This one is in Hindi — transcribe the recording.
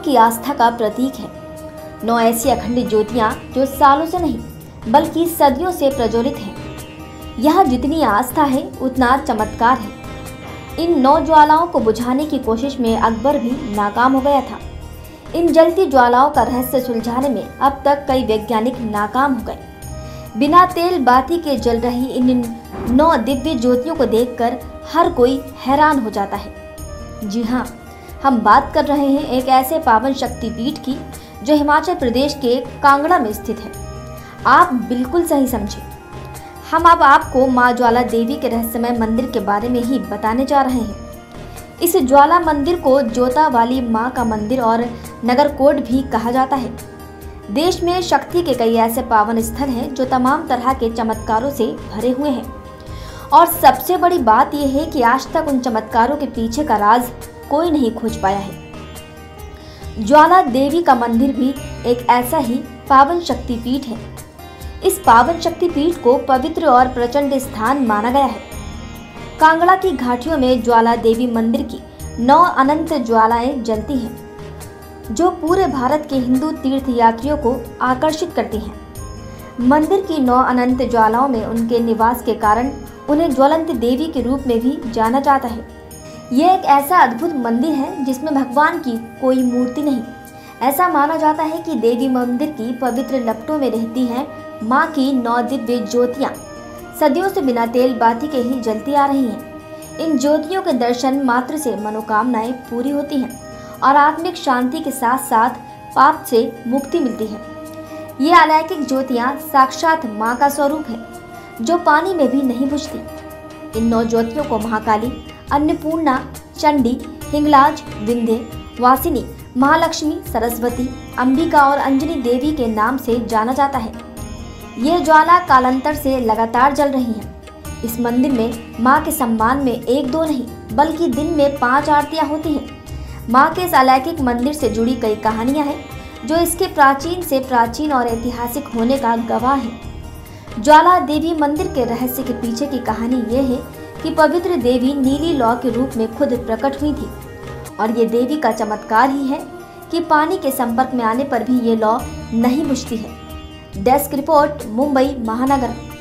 की आस्था का प्रतीक है। 9 ऐसी अखंड ज्योतियां जो सालों से नहीं बल्कि सदियों से प्रज्वलित हैं। यह जितनी आस्था है उतना चमत्कार है। इन 9 ज्वालाओं को बुझाने की कोशिश में अकबर भी नाकाम हो गया था। इन जलती ज्वालाओं का रहस्य सुलझाने में अब तक कई वैज्ञानिक नाकाम हो गए। बिना तेल बाती के जल रही इन 9 दिव्य ज्योतियों को देखकर हर कोई हैरान हो जाता है। जी हाँ, हम बात कर रहे हैं एक ऐसे पावन शक्तिपीठ की जो हिमाचल प्रदेश के कांगड़ा में स्थित है। आप बिल्कुल सही समझे। हम अब आपको मां ज्वाला देवी के रहस्यमय मंदिर के बारे में ही बताने जा रहे हैं। इस ज्वाला मंदिर को जोता वाली मां का मंदिर और नगरकोट भी कहा जाता है। देश में शक्ति के कई ऐसे पावन स्थल हैं जो तमाम तरह के चमत्कारों से भरे हुए हैं और सबसे बड़ी बात यह है कि आज तक उन चमत्कारों के पीछे का राज कोई नहीं खोज पाया है। ज्वाला देवी का मंदिर भी एक ऐसा ही पावन शक्तिपीठ है। इस पावन शक्तिपीठ को पवित्र और प्रचंड स्थान माना गया है। कांगड़ा की घाटियों में ज्वाला देवी मंदिर की 9 अनंत ज्वालाएं जलती हैं जो पूरे भारत के हिंदू तीर्थ यात्रियों को आकर्षित करती हैं। मंदिर की 9 अनंत ज्वालाओं में उनके निवास के कारण उन्हें ज्वलंत देवी के रूप में भी जाना जाता है। यह एक ऐसा अद्भुत मंदिर है जिसमें भगवान की कोई मूर्ति नहीं। ऐसा माना जाता है कि देवी मंदिर की पवित्र लपटों में रहती हैं माँ की 9 दिव्य ज्योतियाँ सदियों से बिना तेल बाती के ही जलती आ रही हैं। इन ज्योतियों के दर्शन मात्र से मनोकामनाएं पूरी होती हैं और आत्मिक शांति के साथ साथ पाप से मुक्ति मिलती है। ये अलौकिक ज्योतियाँ साक्षात माँ का स्वरूप है जो पानी में भी नहीं बुझती। इन 9 ज्योतियों को महाकाली, अन्नपूर्णा, चंडी, हिंगलाज, विंध्य, वासिनी, महालक्ष्मी, सरस्वती, अंबिका और अंजनी देवी के नाम से जाना जाता है। ये ज्वाला कालांतर से लगातार जल रही हैं। इस मंदिर में माँ के सम्मान में 1-2 नहीं बल्कि दिन में 5 आरतियाँ होती हैं। माँ के इस अलौकिक मंदिर से जुड़ी कई कहानियाँ हैं जो इसके प्राचीन से प्राचीन और ऐतिहासिक होने का गवाह है। ज्वाला देवी मंदिर के रहस्य के पीछे की कहानी ये है कि पवित्र देवी नीली लौ के रूप में खुद प्रकट हुई थी और ये देवी का चमत्कार ही है कि पानी के संपर्क में आने पर भी ये लौ नहीं बुझती है। डेस्क रिपोर्ट, मुंबई महानगर।